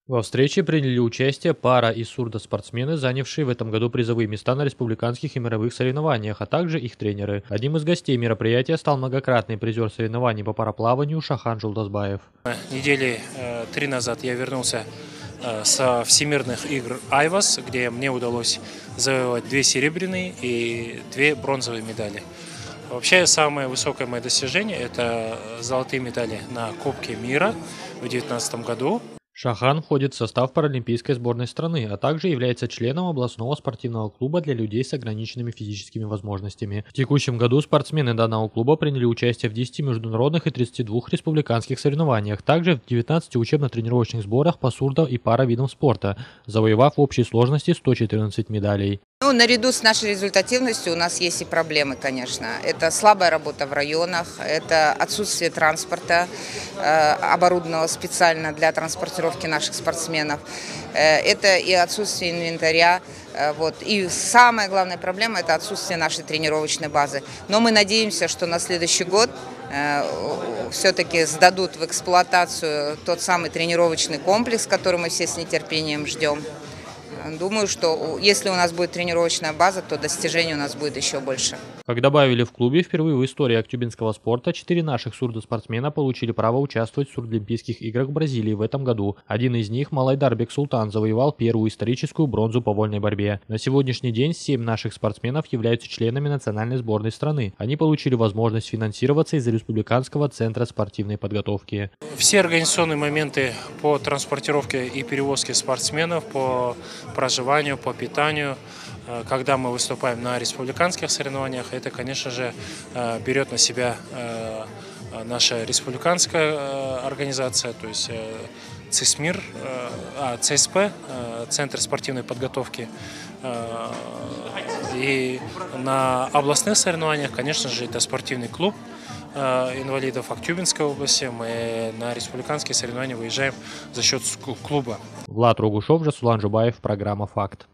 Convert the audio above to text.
Во встрече приняли участие пара и сурдоспортсмены, занявшие в этом году призовые места на республиканских и мировых соревнованиях, а также их тренеры. Одним из гостей мероприятия стал многократный призер соревнований по параплаванию Шахан Жулдасбаев. Недели 3 назад я вернулся со всемирных игр Айвас, где мне удалось завоевать 2 серебряные и 2 бронзовые медали. Вообще, самое высокое мое достижение – это золотые медали на Кубке мира в 2019 году. Шахан входит в состав паралимпийской сборной страны, а также является членом областного спортивного клуба для людей с ограниченными физическими возможностями. В текущем году спортсмены данного клуба приняли участие в 10 международных и 32 республиканских соревнованиях, также в 19 учебно-тренировочных сборах по сурдо- и паравидам спорта, завоевав в общей сложности 114 медалей. Наряду с нашей результативностью у нас есть и проблемы, конечно. Это слабая работа в районах, это отсутствие транспорта, оборудованного специально для транспортировки наших спортсменов. Это и отсутствие инвентаря. И самая главная проблема – это отсутствие нашей тренировочной базы. Но мы надеемся, что на следующий год все-таки сдадут в эксплуатацию тот самый тренировочный комплекс, который мы все с нетерпением ждем. Думаю, что если у нас будет тренировочная база, то достижений у нас будет еще больше. Как добавили в клубе, впервые в истории актюбинского спорта 4 наших сурдоспортсмена получили право участвовать в Сурдолимпийских играх в Бразилии в этом году. Один из них, Малайдар Бексултан, завоевал первую историческую бронзу по вольной борьбе. На сегодняшний день 7 наших спортсменов являются членами национальной сборной страны. Они получили возможность финансироваться из Республиканского центра спортивной подготовки. Все организационные моменты по транспортировке и перевозке спортсменов, по проживанию, по питанию, когда мы выступаем на республиканских соревнованиях, это, конечно же, берет на себя наша республиканская организация, то есть ЦСП, Центр спортивной подготовки. И на областных соревнованиях, конечно же, это спортивный клуб инвалидов Актюбинской области. Мы на республиканские соревнования выезжаем за счет клуба. Влад Рогушов, Жасулан Жубаев, программа «Факт».